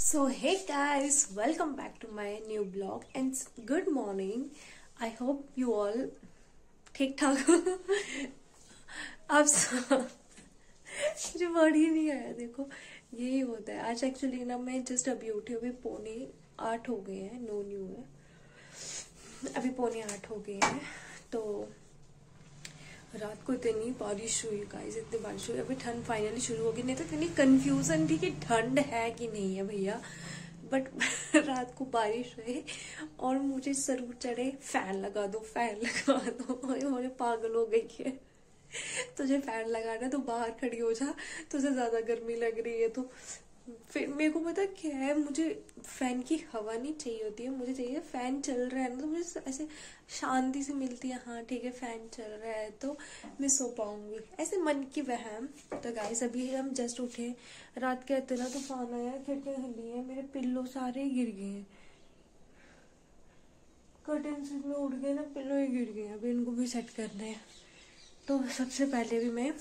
So hey guys, welcome back to my new blog and good morning. I hope you all ठीक ठाक हो। अब मुझे word ही नहीं आया। देखो यही होता है। आज एक्चुअली ना मैं जस्ट अभी उठी, अभी 7:45 हो गए हैं। नो न्यू है, अभी 7:45 हो गए हैं। तो रात को इतनी बारिश हुई गाइस, इतनी बारिश हुई। अभी ठंड फाइनली शुरू होगी, नहीं तो इतनी कंफ्यूजन थी कि ठंड है कि नहीं है भैया। बट रात को बारिश हुई और मुझे जरूर चढ़े फैन लगा दो, फैन लगा दो। मुझे पागल हो गई है। तुझे फैन लगाना तो बाहर खड़ी हो जा, तुझे ज्यादा गर्मी लग रही है तो। फिर मेरे को पता क्या है, मुझे फैन की हवा नहीं चाहिए होती है, मुझे चाहिए फैन चल रहा है ना तो मुझे ऐसे शांति से मिलती है। हाँ ठीक है, फैन चल रहा है तो मैं सो पाऊंगी, ऐसे मन की वहम। तो गाइस अभी हम जस्ट उठे, रात का इतना तूफान आया, खिड़कियां हिली है, मेरे पिल्लो सारे गिर गए हैं। कर्टन से में उड़ गए ना, पिल्लो ही गिर गए हैं। अभी इनको भी सेट करना है। तो सबसे पहले भी मैं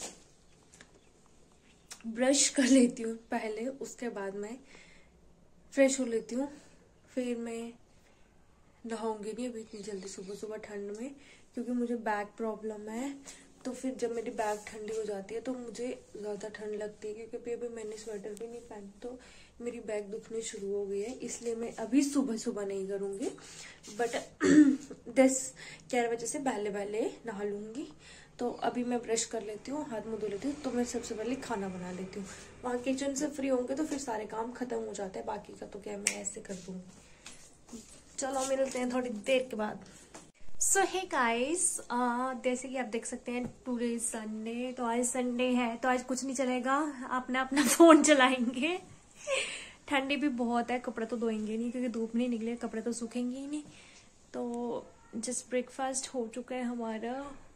ब्रश कर लेती हूँ पहले, उसके बाद मैं फ्रेश हो लेती हूँ। फिर मैं नहाऊंगी नहीं अभी इतनी जल्दी सुबह सुबह ठंड में, क्योंकि मुझे बैक प्रॉब्लम है। तो फिर जब मेरी बैक ठंडी हो जाती है तो मुझे ज़्यादा ठंड लगती है, क्योंकि अभी मैंने स्वेटर भी नहीं पहनी तो मेरी बैक दुखनी शुरू हो गई है। इसलिए मैं अभी सुबह सुबह नहीं करूँगी, बट 10-11 बजे से पहले पहले नहा लूँगी। तो अभी मैं ब्रश कर लेती हूँ, हाथ मुँह धो लेती हूँ। तो मैं सबसे पहले खाना बना लेती हूँ। वहाँ किचन से फ्री होंगे तो फिर सारे काम खत्म हो जाते हैं, बाकी का तो क्या मैं ऐसे कर दूँगी। चलो मिलते हैं थोड़ी देर के बाद। सो हे गाइस, जैसे कि आप देख सकते हैं टुडे इज संडे। तो आज संडे है तो आज कुछ नहीं चलेगा, अपना अपना फोन चलाएंगे। ठंडी भी बहुत है, कपड़े तो धोएंगे नहीं क्योंकि धूप नहीं निकले, कपड़े तो सूखेंगे ही नहीं। तो जस्ट ब्रेकफास्ट हो चुका है हमारा,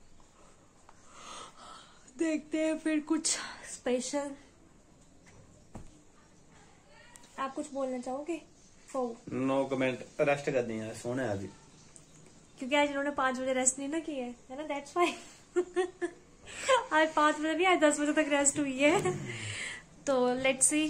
देखते हैं फिर कुछ स्पेशल। आप कुछ बोलना चाहोगे? No comment. रेस्ट करनी है, सोने आज, क्योंकि आज इन्होंने 5 बजे रेस्ट नहीं ना की है ना, दैट्स व्हाई। आज 5 बजे नहीं, आज 10 बजे तक रेस्ट हुई है। तो लेट्स सी।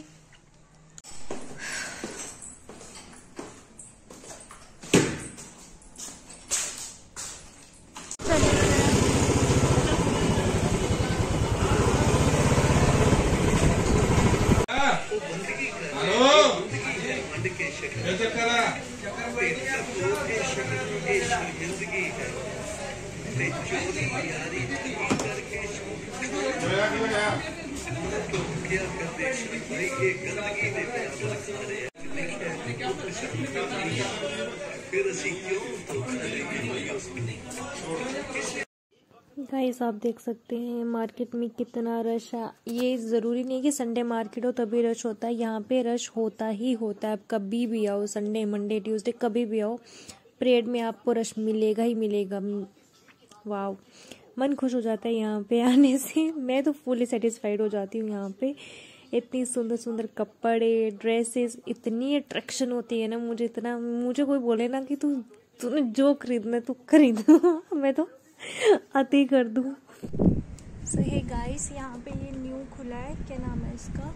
गाइस आप देख सकते हैं मार्केट में कितना रश है। ये ज़रूरी नहीं है कि संडे मार्केट हो तभी रश होता है, यहाँ पे रश होता ही होता है। आप कभी भी आओ, संडे मंडे ट्यूसडे कभी भी आओ, परेड में आपको रश मिलेगा ही मिलेगा। वाव, मन खुश हो जाता है यहाँ पे आने से। मैं तो फुली सेटिस्फाइड हो जाती हूँ यहाँ पे। इतनी सुंदर सुंदर कपड़े, ड्रेसेस, इतनी अट्रैक्शन होती है ना। मुझे कोई बोले ना कि तूने जो खरीदना तू खरीद, मैं तो आते ही कर दूँ। सो हे गाइस, यहाँ पे ये न्यू खुला है, क्या नाम है इसका,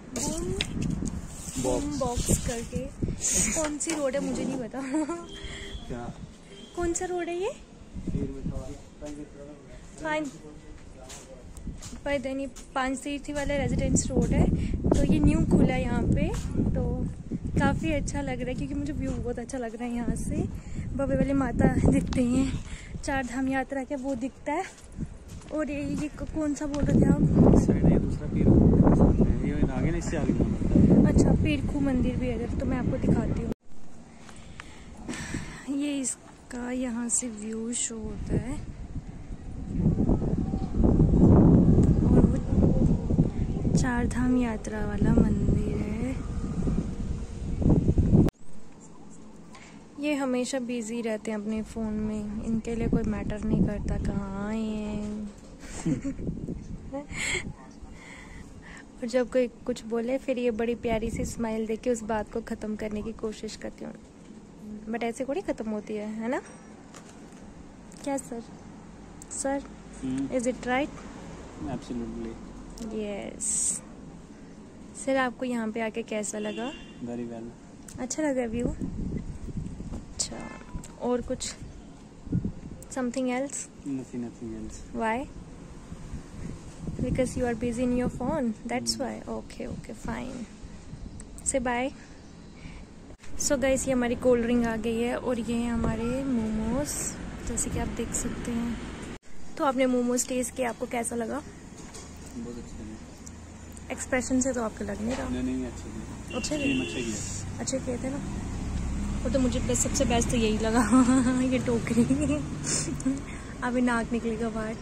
बूम बॉक्स करके। कौन सी रोड है मुझे नहीं पता। क्या कौन सा रोड है ये? पैदनी 5 तीर्थी वाले रेजिडेंस रोड है। तो ये न्यू खुला है यहाँ पे, तो काफ़ी अच्छा लग रहा है क्योंकि मुझे व्यू बहुत अच्छा लग रहा है यहाँ से। बाबे वाली माता दिखते हैं, 4 धाम यात्रा का वो दिखता है। और ये कौन सा बोल रहे थे आप? दूसरा पीर आगे, इससे आगे। अच्छा, पीरखू मंदिर भी है इधर, तो मैं आपको दिखाती हूँ। ये इसका यहाँ से व्यू शो होता है और वो 4 धाम यात्रा वाला मंदिर है। ये हमेशा बिजी रहते हैं अपने फ़ोन में, इनके लिए कोई मैटर नहीं करता कहाँ आए हैं। और जब कोई कुछ बोले फिर ये बड़ी प्यारी सी स्माइल देके उस बात को ख़त्म करने की कोशिश करती हूँ, बट ऐसे थोड़ी ख़त्म होती है ना? क्या sir is it right? Absolutely yes. Sir आपको यहाँ पे आके कैसा लगा? Very well. अच्छा लगा व्यू? अच्छा, और कुछ something else? Nothing else. Why? Because you are busy in your phone, that's why. Okay okay fine, say bye. So guys, ये हमारी कोल्ड ड्रिंक आ गई है और ये हैं हमारे मोमोज, जैसे कि आप देख सकते हैं। तो आपने मोमोज टेस्ट किया, आपको कैसा लगा? बहुत अच्छे हैं। एक्सप्रेशन से तो आपको लग नहीं रहा। नहीं अच्छे अच्छे अच्छे किए थे ना। वो तो मुझे बस सबसे बेस्ट तो यही लगा ये टोकरी अभी नाक निकलेगा बाहर।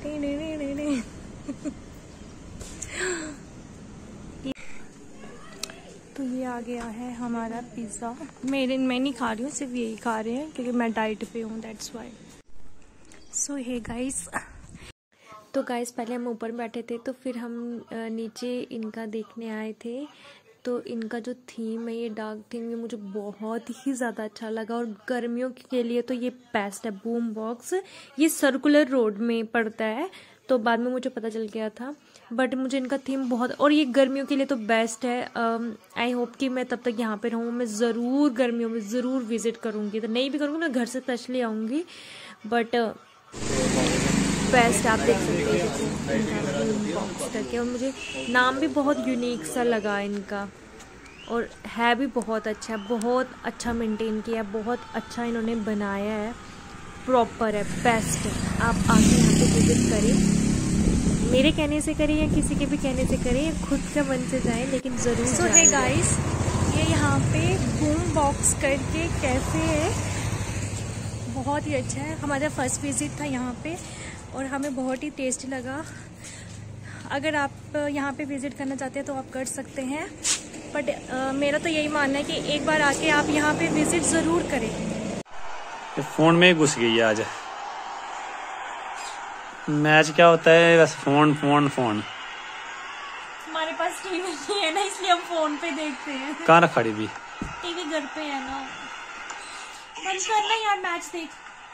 तो ये आ गया है हमारा पिज़्ज़ा। मैं नहीं खा रही हूँ, सिर्फ यही खा रहे हैं क्योंकि मैं डाइट पे हूँ, that's why. So hey guys, तो गाइस पहले हम ऊपर बैठे थे, तो फिर हम नीचे इनका देखने आए थे। तो इनका जो थीम है, ये डार्क थीम, ये मुझे बहुत ही ज़्यादा अच्छा लगा और गर्मियों के लिए तो ये बेस्ट है। बूम बॉक्स, ये सर्कुलर रोड में पड़ता है, तो बाद में मुझे पता चल गया था, बट मुझे इनका थीम बहुत, और ये गर्मियों के लिए तो बेस्ट है। आई होप कि मैं तब तक यहाँ पे रहूँ। मैं ज़रूर गर्मियों में ज़रूर विज़िट करूँगी, तो नहीं भी करूँगी मैं घर से तश ले आऊँगी, बट बेस्ट आप देख सकते हैं बूम बॉक्स करके। और मुझे नाम भी बहुत यूनिक सा लगा इनका, और है भी बहुत अच्छा मेंटेन किया है, बहुत अच्छा इन्होंने बनाया है, प्रॉपर है, बेस्ट है। आप आके यहाँ पे विजिट करें, मेरे कहने से करें या किसी के भी कहने से करें, खुद के मन से जाएं, लेकिन ज़रूर। सो हे गाइस, ये यहाँ पे बूम बॉक्स करके कैफ़े है, बहुत ही अच्छा है। हमारा फर्स्ट विजिट था यहाँ पे और हमें बहुत ही टेस्टी लगा। अगर आप यहाँ पे विजिट करना चाहते हैं तो आप कर सकते हैं, बट मेरा तो यही मानना है कि एक बार आके आप यहाँ पे विजिट ज़रूर करें। फोन में घुस गई है आज। मैच क्या होता है, बस फोन फोन फोन। हमारे पास टीवी नहीं है ना, इसलिए हम फोन पे देखते हैं। कहाँ रखा टीवी? टीवी घर पे है ना, बंद करना यार, मैच देख।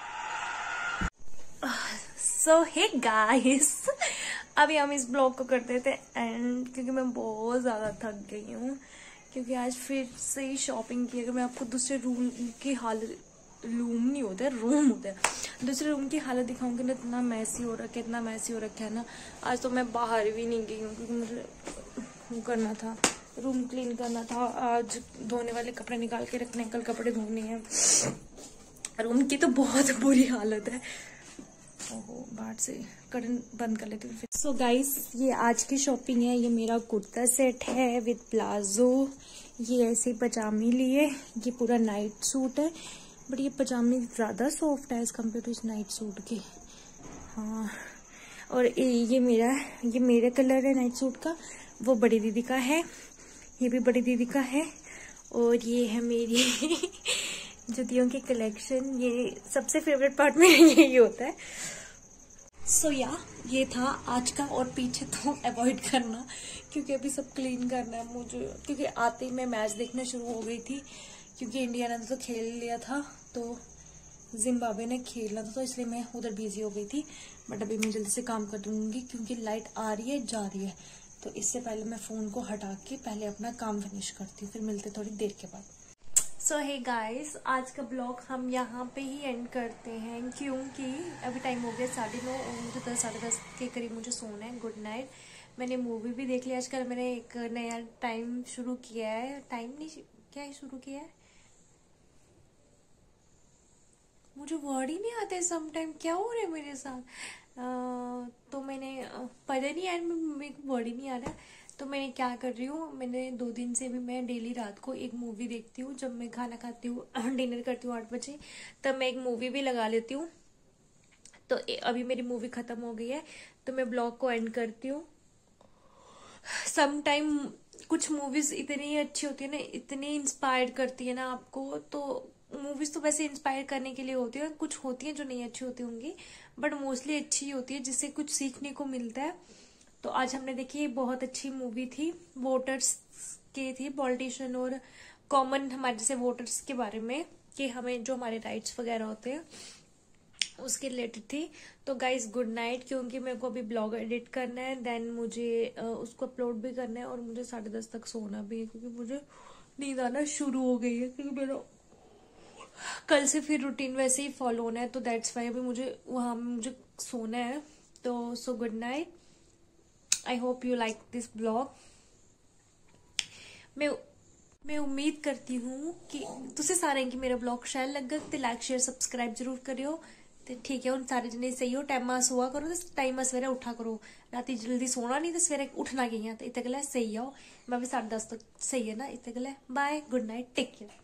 सो हे गाइस, अभी हम इस ब्लॉग को करते थे एंड, क्योंकि मैं बहुत ज़्यादा थक गई हूँ, क्योंकि आज फिर से ही शॉपिंग की। अगर मैं आपको दूसरे रूम की हालत, रूम नहीं होता है, रूम होता है, दूसरे रूम की हालत दिखाऊंगी ना, इतना मैसी हो रखा है, इतना मैसी हो रखा है ना। आज तो मैं बाहर भी नहीं गई हूँ क्योंकि मुझे वो करना था, रूम क्लीन करना था। आज धोने वाले कपड़े निकाल के रखने हैं, कल कपड़े धोने हैं। रूम की तो बहुत बुरी हालत है। ओहो, बाहर से कर्टन बंद कर लेती हूँ फिर। सो गाइस, ये आज की शॉपिंग है। ये मेरा कुर्ता सेट है विद प्लाजो, ये ऐसे पजामी लिए, ये पूरा नाइट सूट है, बट ये पजामी ज़्यादा सॉफ्ट है एज कम्पेयर टू इस नाइट सूट के। हाँ, और ये मेरा कलर है नाइट सूट का, वो बड़ी दीदी का है, ये भी बड़ी दीदी का है, और ये है मेरी जुतियों की कलेक्शन। ये सबसे फेवरेट पार्ट में यही होता है। सो ये था आज का, और पीछे तो अवॉइड करना क्योंकि अभी सब क्लीन करना है मुझे, क्योंकि आते ही मैं मैच देखना शुरू हो गई थी, क्योंकि इंडिया ने तो खेल लिया था, तो जिम्बाब्वे ने खेलना था, तो इसलिए मैं उधर बिजी हो गई थी। बट अभी मैं जल्दी से काम कर दूंगी क्योंकि लाइट आ रही है जा रही है, तो इससे पहले मैं फोन को हटा के पहले अपना काम फिनिश करती हूँ, फिर मिलते थोड़ी देर के बाद। सो हे गाइस, आज का ब्लॉग हम यहाँ पे ही एंड करते हैं, क्योंकि अभी टाइम हो गया 9:30 और मुझे 10 साढ़े 10 के करीब मुझे सोना है। Good night. मैंने मूवी भी देख लिया। आजकल मैंने एक नया टाइम शुरू किया है, टाइम नहीं क्या शुरू किया है, मुझे वर्ड ही नहीं आते समटाइम, क्या हो रहा है मेरे साथ। तो मैंने पता नहीं यार, मेरे को वर्ड ही नहीं आ रहा। तो मैंने क्या कर रही हूँ, मैंने 2 दिन से भी मैं डेली रात को एक मूवी देखती हूँ। जब मैं खाना खाती हूँ, डिनर करती हूँ 8 बजे, तब मैं एक मूवी भी लगा लेती हूँ। तो अभी मेरी मूवी खत्म हो गई है, तो मैं ब्लॉग को एंड करती हूँ। समटाइम कुछ मूवीज इतनी अच्छी होती है ना, इतनी इंस्पायर करती है ना आपको। तो मूवीज तो वैसे इंस्पायर करने के लिए होती है, कुछ होती है जो नहीं अच्छी होती होंगी, बट मोस्टली अच्छी होती है, जिससे कुछ सीखने को मिलता है। तो आज हमने देखी, बहुत अच्छी मूवी थी, वोटर्स के थी, पॉलिटिशियन और कॉमन हमारे जैसे वोटर्स के बारे में, कि हमें जो हमारे राइट्स वगैरह होते हैं उसके रिलेटेड थी। तो गाइज गुड नाइट, क्योंकि मेरे को अभी ब्लॉग एडिट करना है, देन मुझे उसको अपलोड भी करना है और मुझे 10:30 तक सोना भी है, क्योंकि मुझे नींद आना शुरू हो गई है, क्योंकि मेरा कल से फिर रूटीन वैसे ही फॉलो होना है। तो दैट्स वाई अभी मुझे सोना है। तो so good night, I hope you like this blog. मैं उम्मीद करती हूँ कि तुसे सारे कि मेरा ब्लॉग शैल लग्गा ते लाइक शेयर सब्सक्राइब जरूर करियो। ते ठीक है, हूँ सारे जने सही हो, टाइम सोआ करो तो टाइम सवेरे उठा करो, राती जल्दी सोना नहीं तो सवेरे उठना गई तो इतने गला सही आओ। मैं भी 10:30 तक सही है ना, इतने गला bye, good night, take care.